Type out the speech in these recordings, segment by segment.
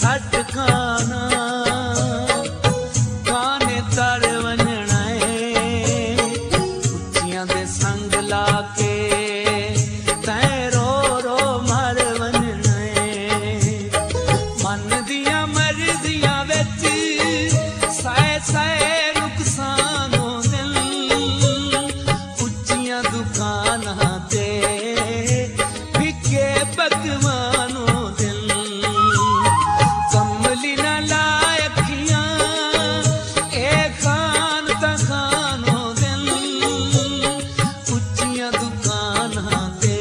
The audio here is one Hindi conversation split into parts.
सट खाना काने तर वंजणा उच्चियां दे संग लाके तैं रो रो मर वंजणा मन दियां मर्जियां विच सै सै नुकसान दिल उच्चियां दुकानां ते फिके पकवानों दिल कमली ना लाए अखियां ए खान ता खानों दिल उच्चियां दुकानां ते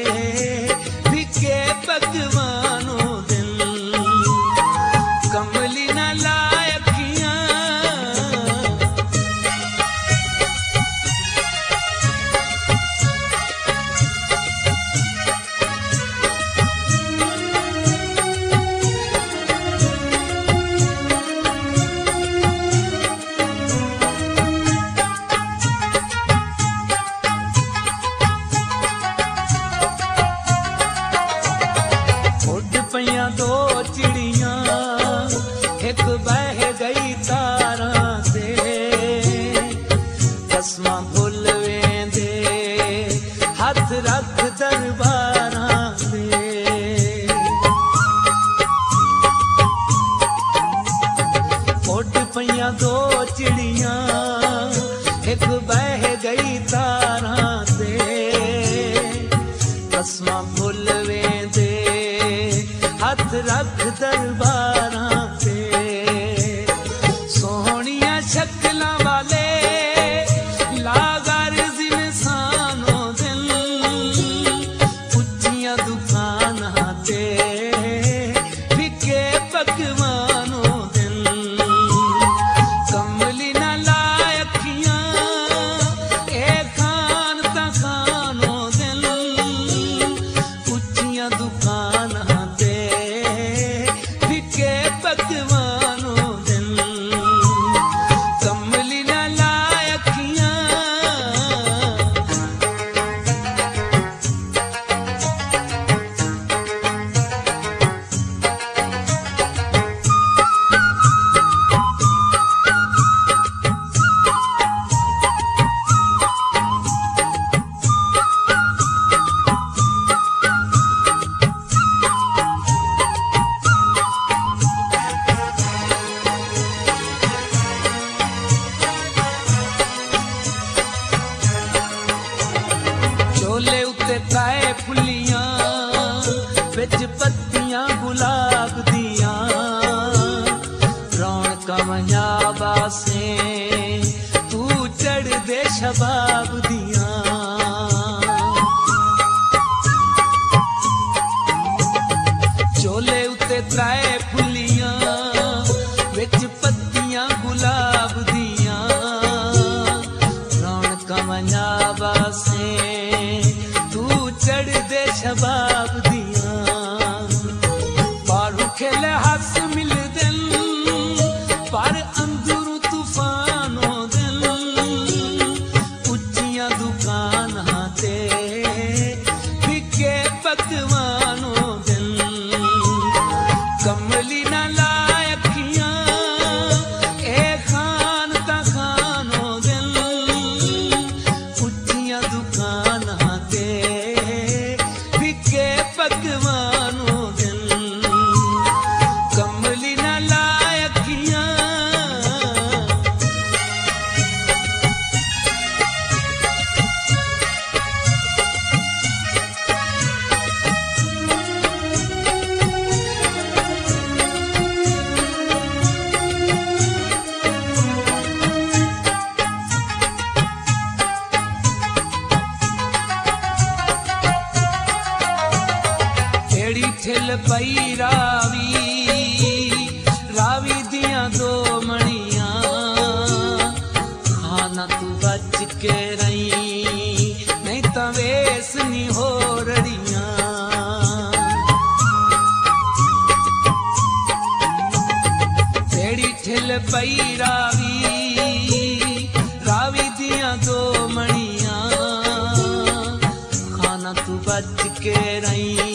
फिके पकवानों दिल कमली ना लाए अखियां पइयां दो चिड़ियां एक बह गई तारां ते कसमां भुल वेंदे हथ रख दरबारां ते उड पइयां दो चिड़ियां एक बह गई तारां ते कसमां भुल वेंदे हथ रख दरबारां ते सोहणियां शक्लां वाले लागर इंसानों दिल उच्चियां दुकानां ते फिके पकवानों दिल कमली ना लाए अखियां ए खान ता खानों दिल उच्चियां दुकानां ते फिके पकवानों दिल कमली ना लाए अखियां चोले उत्ते काए फुल्लियां बिच पत्तियां गुलाब दियां रौनकां मंजाबा से तू चढ़ दे शबाब दियां चोले उत्ते काए फुल्लियां बिच पत्तियां गुलाब दियां रौनकां मंजाबा से चढ़ दे शबाब दियां पारू खेले हस मिल दिल पर अंदरू तूफानों दिल उच्चियां दुकानां ते फिके पकवानों दिल कमली ना लाए अखियां ए खान ता खानों दिल उच्चियां दुकानां ते पकवानों दिल कमली ना लाए अखियां ठिल पई रावी दियां दो मणियां खाना तू बच के रही नहीं तां वेस नी हो रड़ियां तेरी ठिल पई रावी दियां दो मणियां खाना तू बच के रही